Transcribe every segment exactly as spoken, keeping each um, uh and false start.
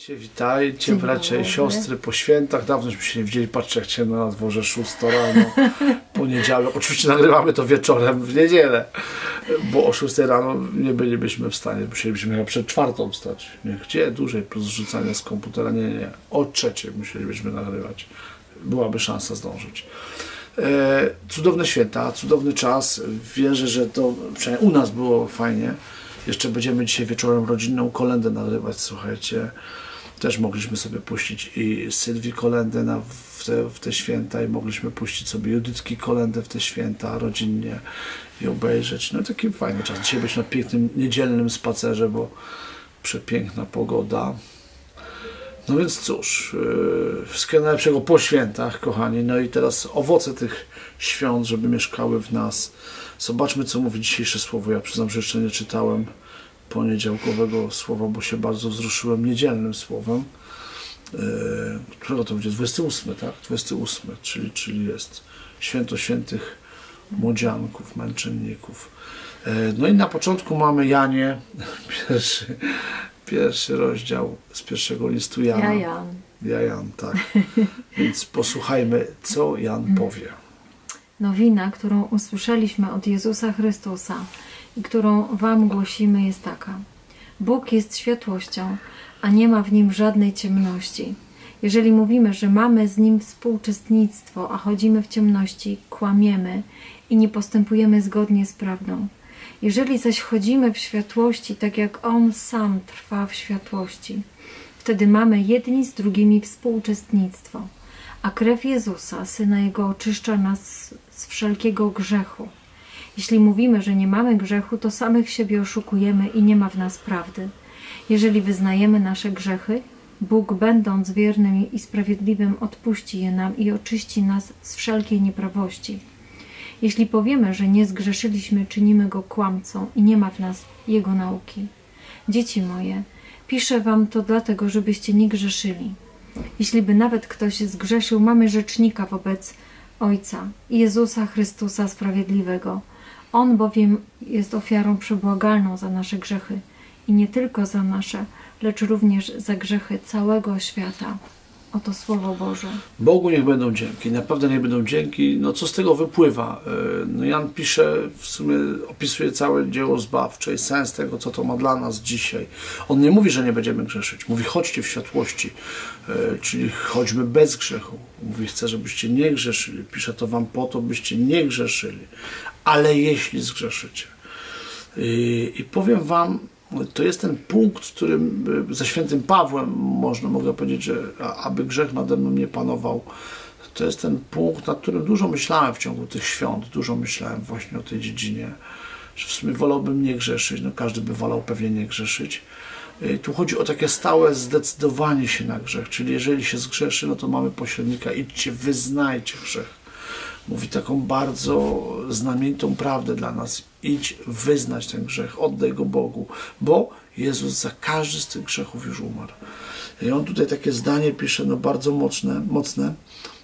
Witajcie, witajcie, bracia i siostry po świętach. Dawnośmy się nie widzieli. Patrzcie, jak ciemno na dworze, szósta rano, poniedziałek. Oczywiście nagrywamy to wieczorem w niedzielę, bo o szóstej rano nie bylibyśmy w stanie. Musielibyśmy chyba przed czwartą wstać. Nie, gdzie dłużej plus rzucania z komputera? Nie, nie. O trzeciej musielibyśmy nagrywać. Byłaby szansa zdążyć. E, cudowne święta, cudowny czas. Wierzę, że to przynajmniej u nas było fajnie. Jeszcze będziemy dzisiaj wieczorem rodzinną kolędę nagrywać, słuchajcie. Też mogliśmy sobie puścić i Sylwii kolędę na, w, te, w te święta i mogliśmy puścić sobie Judytki kolędę w te święta rodzinnie i obejrzeć. No taki fajny czas. Dzisiaj byliśmy na pięknym niedzielnym spacerze, bo przepiękna pogoda. No więc cóż, yy, wszystkiego najlepszego po świętach, kochani. No i teraz owoce tych świąt, żeby mieszkały w nas. Zobaczmy, co mówi dzisiejsze słowo. Ja przyznam, że jeszcze nie czytałem poniedziałkowego słowa, bo się bardzo wzruszyłem niedzielnym słowem. Yy, którego to będzie? dwudziesty ósmy, tak? dwudziesty ósmy, czyli, czyli jest święto świętych młodzianków, męczenników. Yy, no i na początku mamy Janie, pierwszy, pierwszy rozdział z pierwszego listu Jana. Ja Jan. Ja Jan, tak. Więc posłuchajmy, co Jan powie. Nowina, którą usłyszeliśmy od Jezusa Chrystusa i którą wam głosimy, jest taka. Bóg jest światłością, a nie ma w Nim żadnej ciemności. Jeżeli mówimy, że mamy z Nim współuczestnictwo, a chodzimy w ciemności, kłamiemy i nie postępujemy zgodnie z prawdą. Jeżeli zaś chodzimy w światłości, tak jak On sam trwa w światłości, wtedy mamy jedni z drugimi współuczestnictwo. A krew Jezusa, Syna Jego, oczyszcza nas z wszelkiego grzechu. Jeśli mówimy, że nie mamy grzechu, to samych siebie oszukujemy i nie ma w nas prawdy. Jeżeli wyznajemy nasze grzechy, Bóg, będąc wiernym i sprawiedliwym, odpuści je nam i oczyści nas z wszelkiej nieprawości. Jeśli powiemy, że nie zgrzeszyliśmy, czynimy Go kłamcą i nie ma w nas Jego nauki. Dzieci moje, piszę wam to dlatego, żebyście nie grzeszyli. Jeśli by nawet ktoś zgrzeszył, mamy rzecznika wobec Ojca, Jezusa Chrystusa Sprawiedliwego. On bowiem jest ofiarą przebłagalną za nasze grzechy i nie tylko za nasze, lecz również za grzechy całego świata. Oto Słowo Boże. Bogu niech będą dzięki, naprawdę niech będą dzięki. No co z tego wypływa? No Jan pisze, w sumie opisuje całe dzieło zbawcze i sens tego, co to ma dla nas dzisiaj. On nie mówi, że nie będziemy grzeszyć. Mówi, chodźcie w światłości, czyli chodźmy bez grzechu. Mówi, chcę, żebyście nie grzeszyli. Pisze to wam po to, byście nie grzeszyli. Ale jeśli zgrzeszycie. I, i powiem wam, to jest ten punkt, w którym ze świętym Pawłem można, mogę powiedzieć, że aby grzech nade mną nie panował, to jest ten punkt, nad którym dużo myślałem w ciągu tych świąt, dużo myślałem właśnie o tej dziedzinie, że w sumie wolałbym nie grzeszyć, no każdy by wolał pewnie nie grzeszyć. Tu chodzi o takie stałe zdecydowanie się na grzech, czyli jeżeli się zgrzeszy, no to mamy pośrednika, idźcie, wyznajcie grzech. Mówi taką bardzo znamienitą prawdę dla nas. Idź wyznać ten grzech, oddaj go Bogu, bo Jezus za każdy z tych grzechów już umarł. I on tutaj takie zdanie pisze, no bardzo mocne, mocne.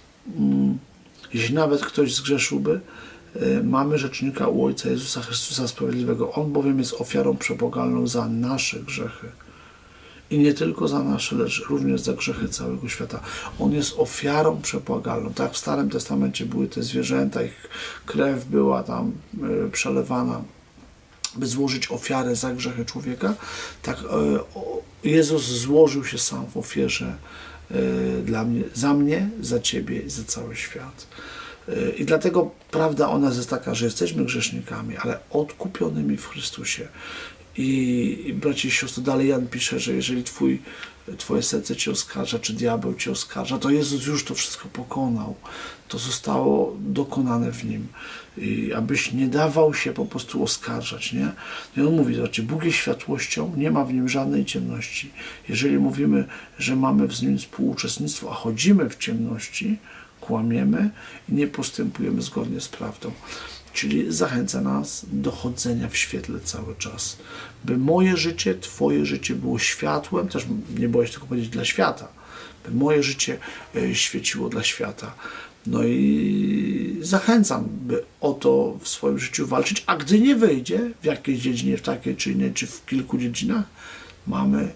Jeśli nawet ktoś zgrzeszyłby, mamy rzecznika u Ojca Jezusa Chrystusa Sprawiedliwego. On bowiem jest ofiarą przebłagalną za nasze grzechy. I nie tylko za nasze, lecz również za grzechy całego świata. On jest ofiarą przebłagalną. Tak jak w Starym Testamencie były te zwierzęta, ich krew była tam y, przelewana, by złożyć ofiarę za grzechy człowieka. Tak y, Jezus złożył się sam w ofierze y, dla mnie, za mnie, za ciebie i za cały świat. Y, I dlatego prawda o nas jest taka, że jesteśmy grzesznikami, ale odkupionymi w Chrystusie. I, I bracie i siostry, dalej Jan pisze, że jeżeli twój, twoje serce cię oskarża, czy diabeł cię oskarża, to Jezus już to wszystko pokonał. To zostało dokonane w Nim. I abyś nie dawał się po prostu oskarżać, nie? I on mówi, zobaczcie, Bóg jest światłością, nie ma w Nim żadnej ciemności. Jeżeli mówimy, że mamy w Nim współuczestnictwo, a chodzimy w ciemności, kłamiemy i nie postępujemy zgodnie z prawdą. Czyli zachęca nas do chodzenia w świetle cały czas. By moje życie, twoje życie było światłem, też nie boję się tylko powiedzieć dla świata, by moje życie świeciło dla świata. No i zachęcam, by o to w swoim życiu walczyć, a gdy nie wyjdzie w jakiejś dziedzinie, w takiej czy innej, czy w kilku dziedzinach, mamy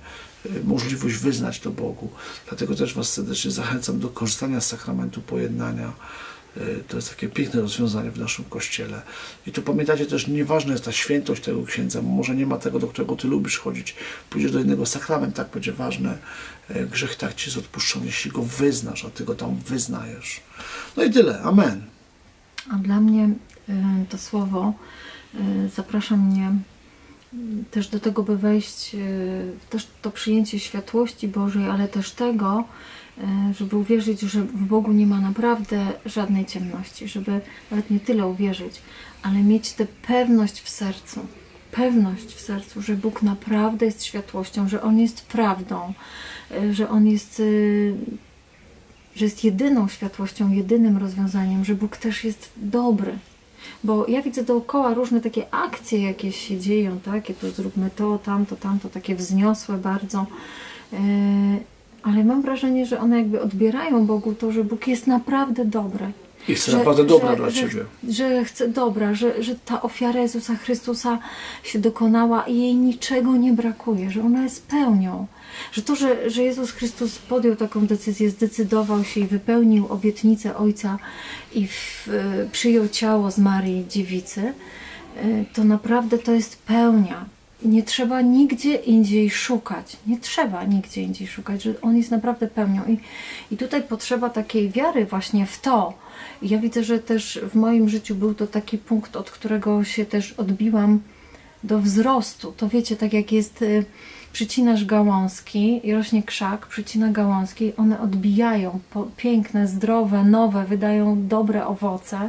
możliwość wyznać to Bogu. Dlatego też Was serdecznie zachęcam do korzystania z sakramentu pojednania. To jest takie piękne rozwiązanie w naszym Kościele. I tu pamiętajcie też, nieważna jest ta świętość tego księdza, może nie ma tego, do którego Ty lubisz chodzić. Pójdziesz do innego, sakrament tak będzie ważny. Grzech tak Ci jest odpuszczony, jeśli go wyznasz, a Ty go tam wyznajesz. No i tyle. Amen. A dla mnie to słowo zaprasza mnie też do tego, by wejść też to przyjęcie światłości Bożej, ale też tego, żeby uwierzyć, że w Bogu nie ma naprawdę żadnej ciemności, żeby nawet nie tyle uwierzyć, ale mieć tę pewność w sercu, pewność w sercu, że Bóg naprawdę jest światłością, że On jest prawdą, że On jest, że jest jedyną światłością, jedynym rozwiązaniem, że Bóg też jest dobry. Bo ja widzę dookoła różne takie akcje, jakieś się dzieją, takie to zróbmy to, tamto, tamto, takie wzniosłe bardzo. Ale mam wrażenie, że one jakby odbierają Bogu to, że Bóg jest naprawdę dobry. Jest że, naprawdę dobra że, dla że, Ciebie. Że chce dobra, że, że ta ofiara Jezusa Chrystusa się dokonała i jej niczego nie brakuje, że ona jest pełnią. Że to, że, że Jezus Chrystus podjął taką decyzję, zdecydował się i wypełnił obietnicę Ojca i w, przyjął ciało z Marii Dziewicy, to naprawdę to jest pełnia. Nie trzeba nigdzie indziej szukać. Nie trzeba nigdzie indziej szukać, że On jest naprawdę pełnią. I, i tutaj potrzeba takiej wiary właśnie w to. I ja widzę, że też w moim życiu był to taki punkt, od którego się też odbiłam do wzrostu. To wiecie, tak jak jest, y, przycinasz gałązki i rośnie krzak, przycina gałązki, one odbijają po, piękne, zdrowe, nowe, wydają dobre owoce.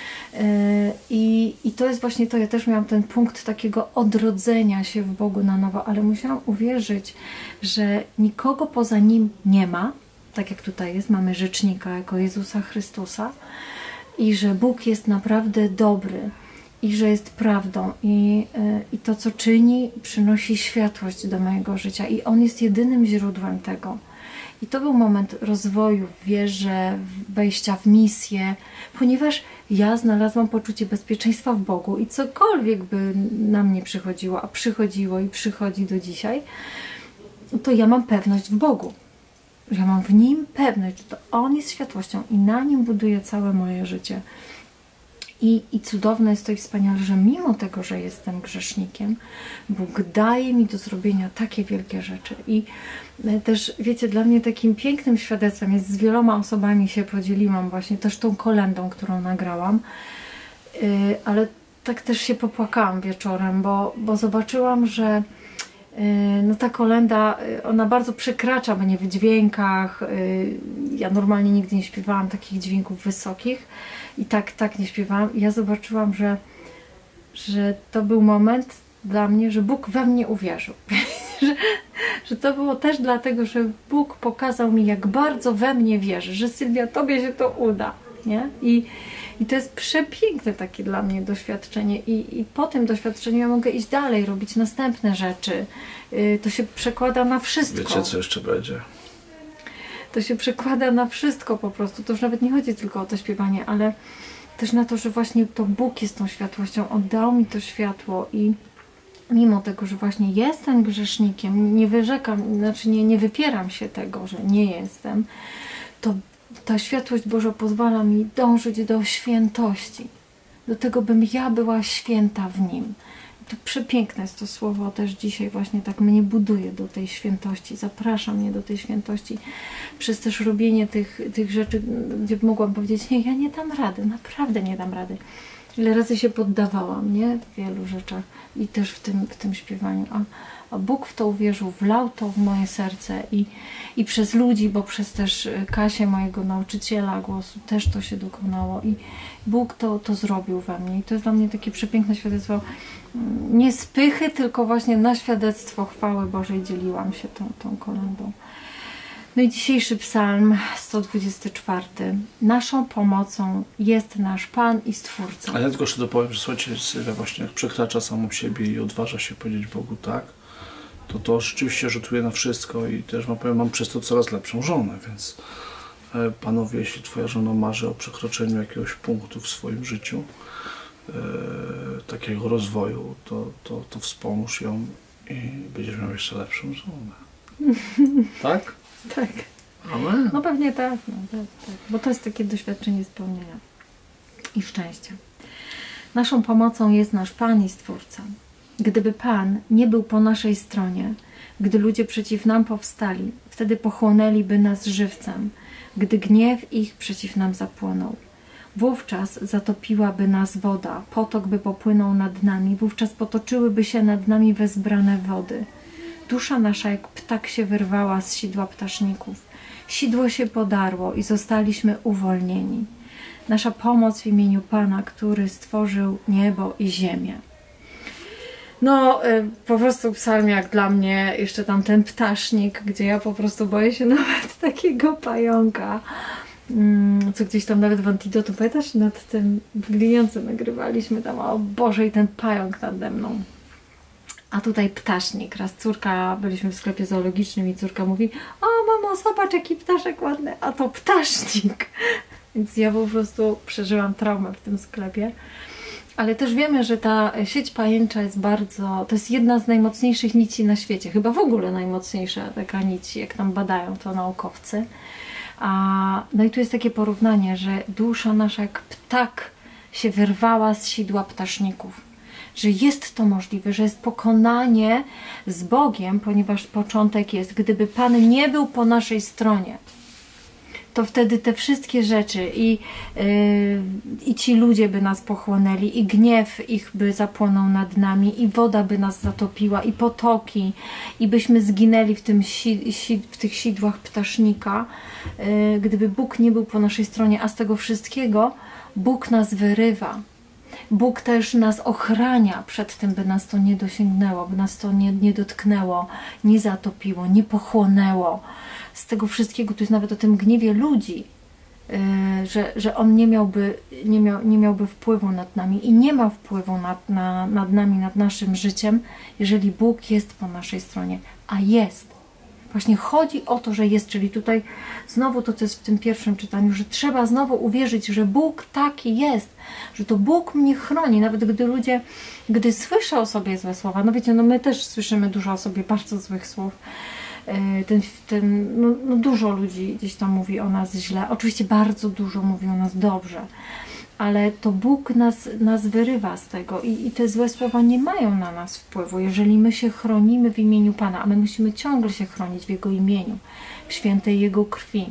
I, I to jest właśnie to, ja też miałam ten punkt takiego odrodzenia się w Bogu na nowo, ale musiałam uwierzyć, że nikogo poza Nim nie ma, tak jak tutaj jest, mamy rzecznika jako Jezusa Chrystusa i że Bóg jest naprawdę dobry i że jest prawdą i, i to, co czyni, przynosi światłość do mojego życia i On jest jedynym źródłem tego. I to był moment rozwoju w wierze, wejścia w misję, ponieważ ja znalazłam poczucie bezpieczeństwa w Bogu i cokolwiek by na mnie przychodziło, a przychodziło i przychodzi do dzisiaj, to ja mam pewność w Bogu. Ja mam w Nim pewność, że to On jest światłością i na Nim buduję całe moje życie. I, I cudowne jest to i wspaniale, że mimo tego, że jestem grzesznikiem, Bóg daje mi do zrobienia takie wielkie rzeczy. I też, wiecie, dla mnie takim pięknym świadectwem jest, z wieloma osobami się podzieliłam właśnie też tą kolędą, którą nagrałam, yy, ale tak też się popłakałam wieczorem, bo, bo zobaczyłam, że yy, no ta kolęda, yy, ona bardzo przekracza mnie w dźwiękach. Yy, ja normalnie nigdy nie śpiewałam takich dźwięków wysokich i tak, tak nie śpiewałam. I ja zobaczyłam, że, że to był moment dla mnie, że Bóg we mnie uwierzył. że, że to było też dlatego, że Bóg pokazał mi, jak bardzo we mnie wierzy, że Sylwia, tobie się to uda. Nie? I, i to jest przepiękne takie dla mnie doświadczenie. I, i po tym doświadczeniu ja mogę iść dalej, robić następne rzeczy. Yy, to się przekłada na wszystko. Wiecie, co jeszcze będzie? To się przekłada na wszystko po prostu. To już nawet nie chodzi tylko o to śpiewanie, ale też na to, że właśnie to Bóg jest tą światłością. Oddał mi to światło i mimo tego, że właśnie jestem grzesznikiem, nie wyrzekam, znaczy nie, nie wypieram się tego, że nie jestem, to ta światłość Boża pozwala mi dążyć do świętości. Do tego, bym ja była święta w Nim. To przepiękne jest to słowo, też dzisiaj właśnie tak mnie buduje do tej świętości, zaprasza mnie do tej świętości przez też robienie tych, tych rzeczy, gdzie mogłam powiedzieć, nie, ja nie dam rady, naprawdę nie dam rady. Ile razy się poddawałam, nie? W wielu rzeczach i też w tym, w tym śpiewaniu. A, a Bóg w to uwierzył, wlał to w moje serce i, i przez ludzi, bo przez też Kasię, mojego nauczyciela głosu, też to się dokonało i Bóg to, to zrobił we mnie. I to jest dla mnie takie przepiękne świadectwo. Nie z pychy, tylko właśnie na świadectwo chwały Bożej dzieliłam się tą, tą kolędą. No i dzisiejszy psalm sto dwudziesty czwarty. Naszą pomocą jest nasz Pan i Stwórca. A ja tylko jeszcze dopowiem, że słuchajcie, Sylwia właśnie jak przekracza samą siebie i odważa się powiedzieć Bogu tak, to to rzeczywiście rzutuje na wszystko i też wam powiem, mam przez to coraz lepszą żonę, więc e, panowie, jeśli twoja żona marzy o przekroczeniu jakiegoś punktu w swoim życiu, e, takiego rozwoju, to, to, to wspomóż ją i będziesz miał jeszcze lepszą żonę. Tak? Tak. Amen. No pewnie tak, no, tak, tak. Bo to jest takie doświadczenie spełnienia i szczęścia. Naszą pomocą jest nasz Pan i Stwórca. Gdyby Pan nie był po naszej stronie, gdy ludzie przeciw nam powstali, wtedy pochłonęliby nas żywcem, gdy gniew ich przeciw nam zapłonął. Wówczas zatopiłaby nas woda, potok by popłynął nad nami, wówczas potoczyłyby się nad nami wezbrane wody. Dusza nasza jak ptak się wyrwała z sidła ptaszników. Sidło się podarło i zostaliśmy uwolnieni. Nasza pomoc w imieniu Pana, który stworzył niebo i ziemię. No, po prostu psalm jak dla mnie, jeszcze tam ten ptasznik, gdzie ja po prostu boję się nawet takiego pająka, co gdzieś tam nawet w Antidotum, pamiętasz, nad tym gliniącym nagrywaliśmy tam, o Boże, i ten pająk nade mną. A tutaj ptasznik. Raz córka, byliśmy w sklepie zoologicznym i córka mówi: o mamo, zobacz jaki ptaszek ładny, a to ptasznik. Więc ja po prostu przeżyłam traumę w tym sklepie. Ale też wiemy, że ta sieć pajęcza jest bardzo, to jest jedna z najmocniejszych nici na świecie. Chyba w ogóle najmocniejsza taka nić, jak tam badają to naukowcy. A, no i tu jest takie porównanie, że dusza nasza jak ptak się wyrwała z sidła ptaszników. Że jest to możliwe, że jest pokonanie z Bogiem, ponieważ początek jest, gdyby Pan nie był po naszej stronie, to wtedy te wszystkie rzeczy i, yy, i ci ludzie by nas pochłonęli, i gniew ich by zapłonął nad nami, i woda by nas zatopiła, i potoki, i byśmy zginęli w, tym si, si, w tych sidłach ptasznika, yy, gdyby Bóg nie był po naszej stronie, a z tego wszystkiego Bóg nas wyrywa. Bóg też nas ochrania przed tym, by nas to nie dosięgnęło, by nas to nie, nie dotknęło, nie zatopiło, nie pochłonęło. Z tego wszystkiego, tu jest nawet o tym gniewie ludzi, yy, że, że On nie miałby, nie, miał, nie miałby wpływu nad nami i nie ma wpływu nad, na, nad nami, nad naszym życiem, jeżeli Bóg jest po naszej stronie, a jest. Właśnie chodzi o to, że jest, czyli tutaj znowu to, co jest w tym pierwszym czytaniu, że trzeba znowu uwierzyć, że Bóg taki jest, że to Bóg mnie chroni, nawet gdy ludzie, gdy słyszą o sobie złe słowa, no wiecie, no my też słyszymy dużo o sobie bardzo złych słów, ten, ten, no, no dużo ludzi gdzieś tam mówi o nas źle, oczywiście bardzo dużo mówi o nas dobrze, ale to Bóg nas, nas wyrywa z tego i, i te złe słowa nie mają na nas wpływu, jeżeli my się chronimy w imieniu Pana, a my musimy ciągle się chronić w Jego imieniu, w świętej Jego krwi,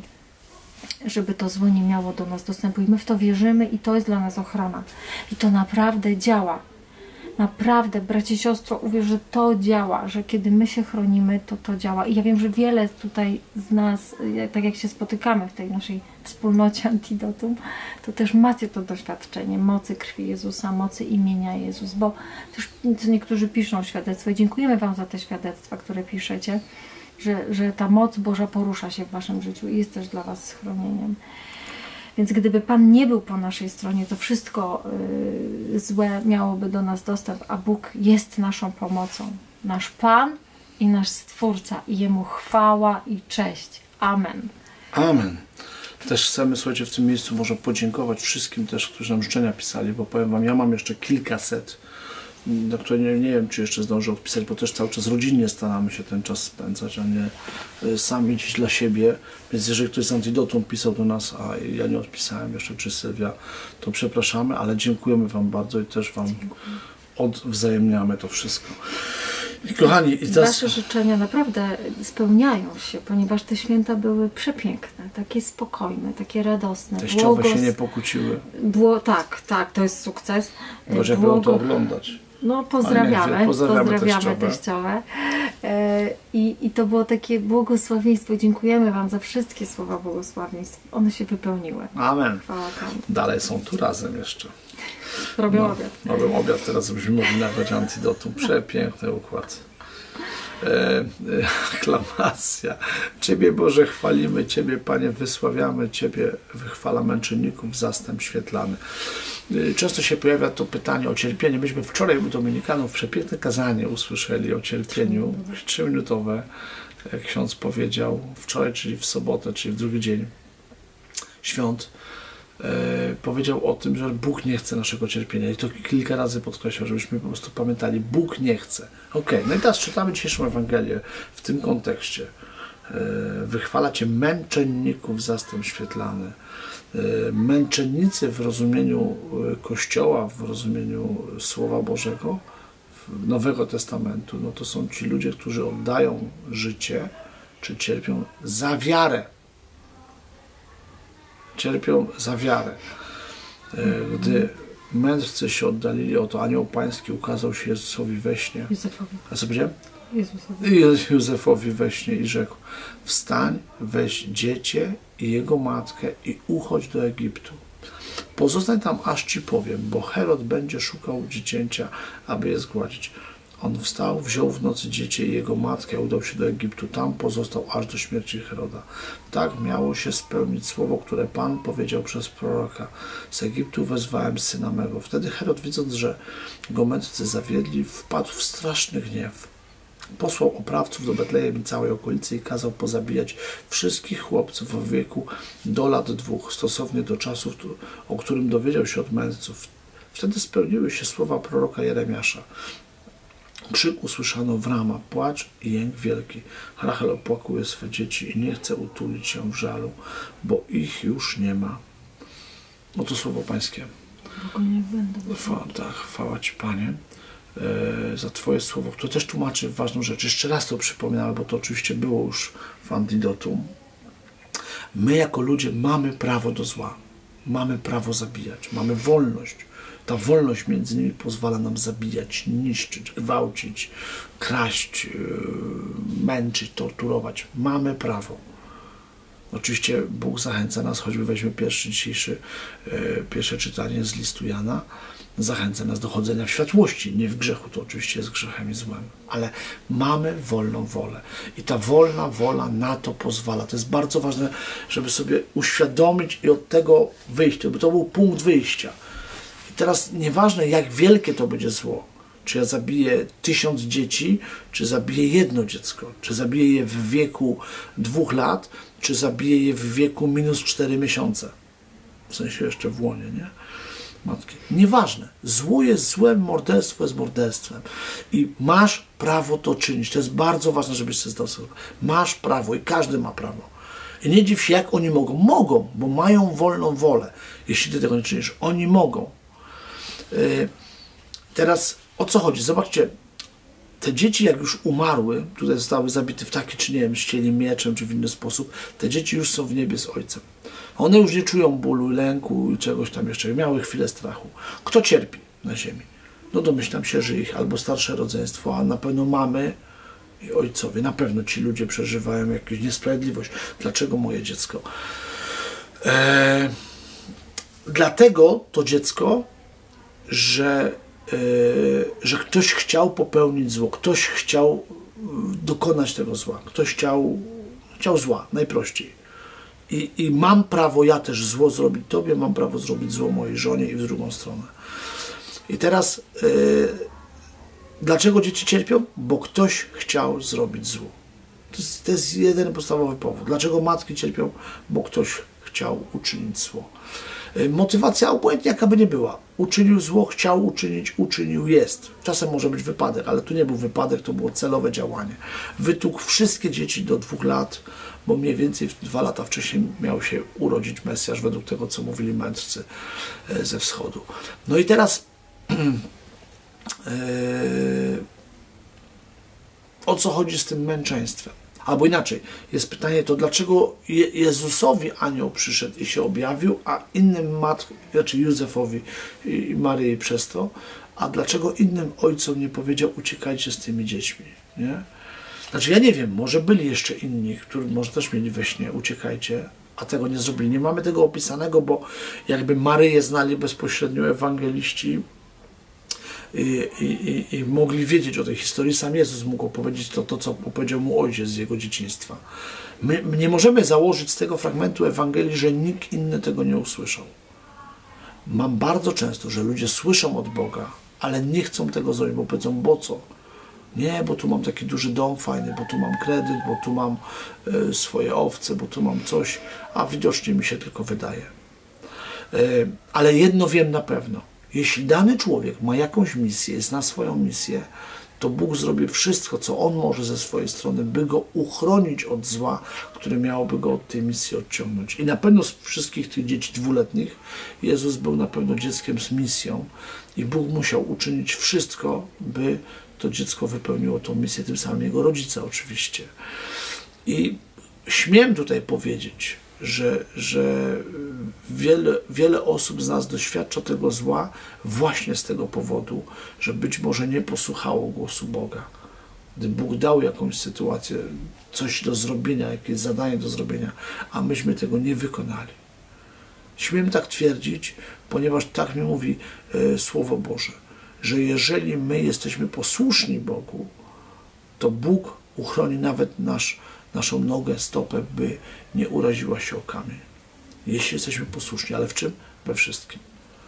żeby to zło nie miało do nas dostępu. I my w to wierzymy i to jest dla nas ochrona. I to naprawdę działa. Naprawdę, bracie, siostro, uwierz, że to działa, że kiedy my się chronimy, to to działa. I ja wiem, że wiele tutaj z nas, tak jak się spotykamy w tej naszej wspólnocie Antidotum, to też macie to doświadczenie mocy krwi Jezusa, mocy imienia Jezus, bo też niektórzy piszą świadectwo i dziękujemy Wam za te świadectwa, które piszecie, że, że ta moc Boża porusza się w Waszym życiu i jest też dla Was schronieniem. Więc gdyby Pan nie był po naszej stronie, to wszystko yy, złe miałoby do nas dostęp, a Bóg jest naszą pomocą. Nasz Pan i nasz Stwórca i Jemu chwała i cześć. Amen. Amen. Też chcemy, słuchajcie, w tym miejscu może podziękować wszystkim też, którzy nam życzenia pisali, bo powiem Wam, ja mam jeszcze kilkaset, na które nie, nie wiem, czy jeszcze zdążę odpisać, bo też cały czas rodzinnie staramy się ten czas spędzać, a nie sami gdzieś dla siebie. Więc jeżeli ktoś z Antidotum pisał do nas, a ja nie odpisałem jeszcze, czy Sylwia, to przepraszamy, ale dziękujemy Wam bardzo i też Wam odwzajemniamy to wszystko. I kochani, i teraz... Wasze życzenia naprawdę spełniają się, ponieważ te święta były przepiękne, takie spokojne, takie radosne. Teściowe Błogos... się nie pokłóciły. Było, tak, tak, to jest sukces. Może jak było to oglądać. No pozdrawiamy, nie, pozdrawiamy, pozdrawiamy teściowe. teściowe. E, i, I to było takie błogosławieństwo. Dziękujemy Wam za wszystkie słowa błogosławieństw. One się wypełniły. Amen. Chwała Panu. Dalej są tu razem jeszcze. Robią no, obiad. Robią obiad, teraz żebyśmy mogli nagrać Antidotum. Przepiękny układ. E, e, aklamacja. Ciebie, Boże, chwalimy, Ciebie, Panie, wysławiamy, Ciebie wychwala męczenników, zastęp świetlany. E, często się pojawia to pytanie o cierpienie. Myśmy wczoraj u Dominikanów przepiękne kazanie usłyszeli o cierpieniu, trzyminutowe, jak ksiądz powiedział, wczoraj, czyli w sobotę, czyli w drugi dzień świąt. e, powiedział o tym, że Bóg nie chce naszego cierpienia i to kilka razy podkreślał, żebyśmy po prostu pamiętali, Bóg nie chce. Ok, no i teraz czytamy dzisiejszą Ewangelię w tym kontekście. E, wychwala Cię męczenników zastęp świetlany. E, męczennicy w rozumieniu Kościoła, w rozumieniu Słowa Bożego, Nowego Testamentu, no to są ci ludzie, którzy oddają życie, czy cierpią za wiarę. Cierpią za wiarę. Gdy mędrcy się oddalili, oto anioł pański ukazał się Jezusowi we śnie. Józefowi. A co powiedziałem? Jezusowi. Józefowi we śnie i rzekł: wstań, weź dziecię i jego matkę i uchodź do Egiptu. Pozostań tam, aż ci powiem, bo Herod będzie szukał dziecięcia, aby je zgładzić. On wstał, wziął w nocy dziecię i jego matkę, udał się do Egiptu. Tam pozostał aż do śmierci Heroda. Tak miało się spełnić słowo, które Pan powiedział przez proroka: z Egiptu wezwałem syna mego. Wtedy Herod, widząc, że go mędrcy zawiedli, wpadł w straszny gniew. Posłał oprawców do Betlejem i całej okolicy i kazał pozabijać wszystkich chłopców w wieku do lat dwóch, stosownie do czasów, o którym dowiedział się od mędrców. Wtedy spełniły się słowa proroka Jeremiasza. Krzyk usłyszano w Rama, płacz i jęk wielki. Rachel opłakuje swe dzieci i nie chce utulić się w żalu, bo ich już nie ma. Oto słowo Pańskie. Niech będą. Chwała, tak, chwała Ci, Panie, e, za Twoje słowo, które też tłumaczy ważną rzecz. Jeszcze raz to przypominałem, bo to oczywiście było już w Antidotum. My jako ludzie mamy prawo do zła. Mamy prawo zabijać. Mamy wolność. Ta wolność między innymi pozwala nam zabijać, niszczyć, gwałcić, kraść, yy, męczyć, torturować. Mamy prawo. Oczywiście Bóg zachęca nas, choćby weźmy pierwszy dzisiejszy, yy, pierwsze czytanie z listu Jana, zachęca nas do chodzenia w światłości, nie w grzechu, to oczywiście jest grzechem i złem, ale mamy wolną wolę i ta wolna wola na to pozwala. To jest bardzo ważne, żeby sobie uświadomić i od tego wyjść, bo to był punkt wyjścia. I teraz nieważne, jak wielkie to będzie zło, czy ja zabiję tysiąc dzieci, czy zabiję jedno dziecko, czy zabiję je w wieku dwóch lat, czy zabiję je w wieku minus cztery miesiące, w sensie jeszcze w łonie, nie? Matki. Nieważne. Zło jest złem, morderstwo jest morderstwem. I masz prawo to czynić. To jest bardzo ważne, żebyś sobie zdał sobie. Masz prawo i każdy ma prawo. I nie dziw się, jak oni mogą. Mogą, bo mają wolną wolę. Jeśli ty tego nie czynisz, oni mogą. Yy, teraz o co chodzi? Zobaczcie, te dzieci jak już umarły, tutaj zostały zabite w taki czy nie wiem, ścieli mieczem czy w inny sposób, te dzieci już są w niebie z Ojcem. One już nie czują bólu, lęku i czegoś tam jeszcze. Miały chwilę strachu. Kto cierpi na ziemi? No domyślam się, że ich albo starsze rodzeństwo, a na pewno mamy i ojcowie. Na pewno ci ludzie przeżywają jakąś niesprawiedliwość. Dlaczego moje dziecko? Eee, dlatego to dziecko, że, e, że ktoś chciał popełnić zło. Ktoś chciał dokonać tego zła. Ktoś chciał, chciał zła, najprościej. I, I mam prawo ja też zło zrobić Tobie, mam prawo zrobić zło mojej żonie i w drugą stronę. I teraz yy, dlaczego dzieci cierpią? Bo ktoś chciał zrobić zło. To jest, to jest jeden podstawowy powód. Dlaczego matki cierpią? Bo ktoś chciał uczynić zło. Yy, motywacja obojętnie jaka by nie była. Uczynił zło, chciał uczynić, uczynił, jest. Czasem może być wypadek, ale tu nie był wypadek, to było celowe działanie. Wytłukł wszystkie dzieci do dwóch lat, bo mniej więcej dwa lata wcześniej miał się urodzić Mesjasz, według tego, co mówili mędrcy ze wschodu. No i teraz yy, o co chodzi z tym męczeństwem? Albo inaczej, jest pytanie to, dlaczego Je Jezusowi anioł przyszedł i się objawił, a innym matkom, znaczy Józefowi i Maryi przez to, a dlaczego innym ojcom nie powiedział, uciekajcie z tymi dziećmi, nie? Znaczy ja nie wiem, może byli jeszcze inni, którzy może też mieli we śnie, uciekajcie, a tego nie zrobili. Nie mamy tego opisanego, bo jakby Maryję znali bezpośrednio ewangeliści i, i, i, i mogli wiedzieć o tej historii. Sam Jezus mógł opowiedzieć to, to, co opowiedział mu ojciec z jego dzieciństwa. My, my nie możemy założyć z tego fragmentu Ewangelii, że nikt inny tego nie usłyszał. Mam bardzo często, że ludzie słyszą od Boga, ale nie chcą tego zrobić, bo powiedzą, bo co? Nie, bo tu mam taki duży dom fajny, bo tu mam kredyt, bo tu mam y, swoje owce, bo tu mam coś, a widocznie mi się tylko wydaje. Ale jedno wiem na pewno. Jeśli dany człowiek ma jakąś misję, zna swoją misję, to Bóg zrobi wszystko, co On może ze swojej strony, by go uchronić od zła, które miałoby go od tej misji odciągnąć. I na pewno z wszystkich tych dzieci dwuletnich Jezus był na pewno dzieckiem z misją i Bóg musiał uczynić wszystko, by to dziecko wypełniło tą misję, tym samym jego rodzice oczywiście. I śmiem tutaj powiedzieć, że, że wiele, wiele osób z nas doświadcza tego zła właśnie z tego powodu, że być może nie posłuchało głosu Boga. Gdy Bóg dał jakąś sytuację, coś do zrobienia, jakieś zadanie do zrobienia, a myśmy tego nie wykonali. Śmiem tak twierdzić, ponieważ tak mi mówi e, Słowo Boże, że jeżeli my jesteśmy posłuszni Bogu, to Bóg uchroni nawet nasz naszą nogę, stopę, by nie uraziła się o kamień. Jeśli jesteśmy posłuszni, ale w czym? We wszystkim.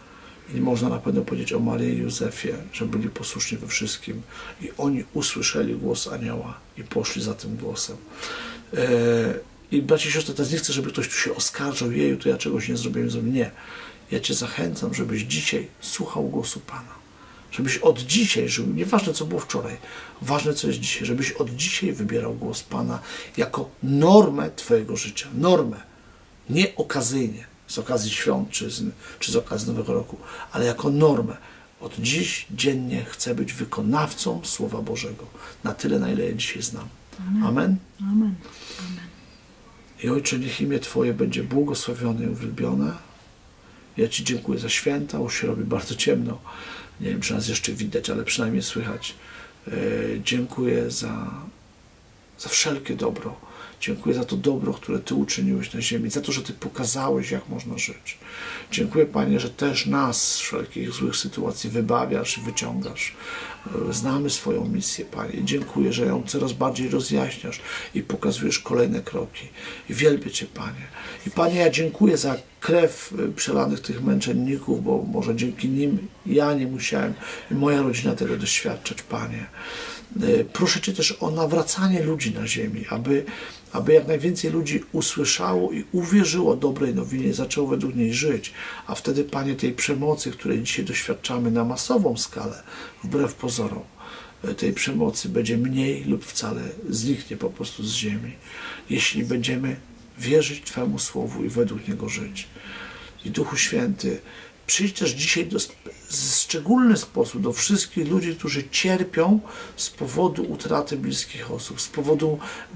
I można na pewno powiedzieć o Maryi i Józefie, że byli posłuszni we wszystkim i oni usłyszeli głos anioła i poszli za tym głosem. Eee, I bracia i siostry, teraz nie chcę, żeby ktoś tu się oskarżał, jeju, to ja czegoś nie zrobiłem, zrobiłem. Nie. Ja Cię zachęcam, żebyś dzisiaj słuchał głosu Pana. Żebyś od dzisiaj żył, nieważne co było wczoraj, ważne co jest dzisiaj, żebyś od dzisiaj wybierał głos Pana jako normę Twojego życia. Normę. Nie okazyjnie, z okazji świąt czy z, czy z okazji Nowego Roku, ale jako normę. Od dziś dziennie chcę być wykonawcą Słowa Bożego. Na tyle, na ile ja dzisiaj znam. Amen. Amen. Amen. Amen. I Ojcze, niech imię Twoje będzie błogosławione i uwielbione. Ja Ci dziękuję za święta, już się robi bardzo ciemno. Nie wiem, czy nas jeszcze widać, ale przynajmniej słychać. E, dziękuję za, za wszelkie dobro. Dziękuję za to dobro, które Ty uczyniłeś na ziemi, za to, że Ty pokazałeś, jak można żyć. Dziękuję, Panie, że też nas z wszelkich złych sytuacji wybawiasz i wyciągasz. Znamy swoją misję, Panie. Dziękuję, że ją coraz bardziej rozjaśniasz i pokazujesz kolejne kroki. I wielbię Cię, Panie. I Panie, ja dziękuję za krew przelanych tych męczenników, bo może dzięki nim ja nie musiałem i moja rodzina tego doświadczać, Panie. Proszę Cię też o nawracanie ludzi na ziemi, aby, aby jak najwięcej ludzi usłyszało i uwierzyło dobrej nowinie i zaczęło według niej żyć. A wtedy, Panie, tej przemocy, której dzisiaj doświadczamy na masową skalę, wbrew pozorom, tej przemocy będzie mniej lub wcale zniknie po prostu z ziemi, jeśli będziemy wierzyć Twemu Słowu i według niego żyć. I Duchu Święty, przyjdź też dzisiaj do, w szczególny sposób do wszystkich ludzi, którzy cierpią z powodu utraty bliskich osób, z powodu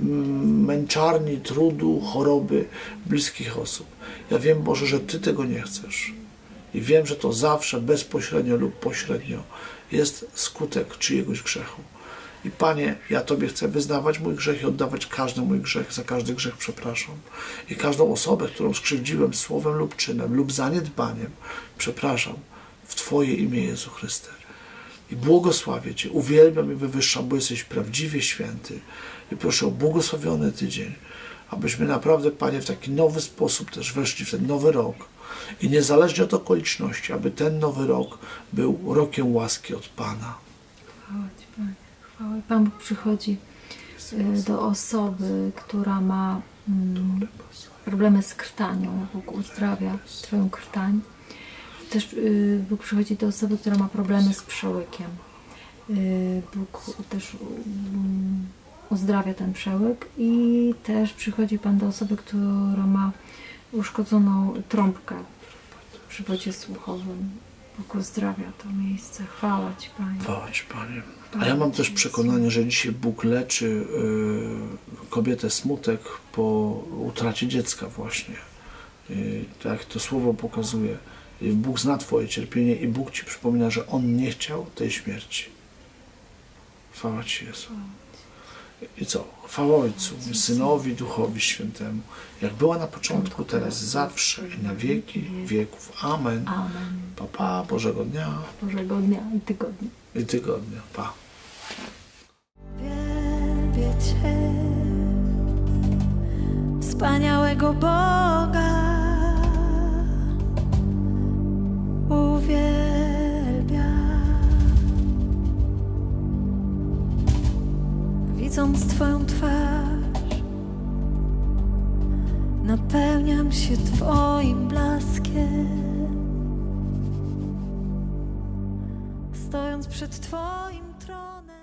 męczarni, trudu, choroby bliskich osób. Ja wiem, Boże, że Ty tego nie chcesz. I wiem, że to zawsze bezpośrednio lub pośrednio jest skutek czyjegoś grzechu. I Panie, ja Tobie chcę wyznawać mój grzech i oddawać każdy mój grzech, za każdy grzech przepraszam. I każdą osobę, którą skrzywdziłem słowem lub czynem, lub zaniedbaniem, przepraszam w Twoje imię, Jezu Chryste. I błogosławię Cię, uwielbiam i wywyższam, bo jesteś prawdziwie święty. I proszę o błogosławiony tydzień, abyśmy naprawdę, Panie, w taki nowy sposób też weszli w ten nowy rok. I niezależnie od okoliczności, aby ten nowy rok był rokiem łaski od Pana. Chwała Ci, Panie. Chwała. Pan Bóg przychodzi do osoby, która ma mm, problemy z krtanią. Bóg uzdrawia Twoją krtań. Też y, Bóg przychodzi do osoby, która ma problemy z przełykiem. Y, Bóg też y, uzdrawia ten przełyk i też przychodzi Pan do osoby, która ma uszkodzoną trąbkę w przewodzie słuchowym. Bóg uzdrawia to miejsce. Chwała Ci, Panie. Chwała Ci, Panie. A ja mam też przekonanie, że dzisiaj Bóg leczy y, kobietę smutek po utracie dziecka właśnie. Y, tak to słowo pokazuje. Y, Bóg zna Twoje cierpienie i Bóg Ci przypomina, że On nie chciał tej śmierci. Chwała Ci, Jezu. I co? Chwała Ojcu, Synowi, Duchowi Świętemu, jak była na początku, teraz, zawsze i na wieki wieków. Amen. Amen. Pa, pa, Bożego dnia. Bożego dnia i tygodnia. I tygodnia. Pa. Wielbię Cię, wspaniałego Boga. Uwielbiam. Widząc Twoją twarz, napełniam się Twoim blaskiem. stojąc przed Twoim tronem.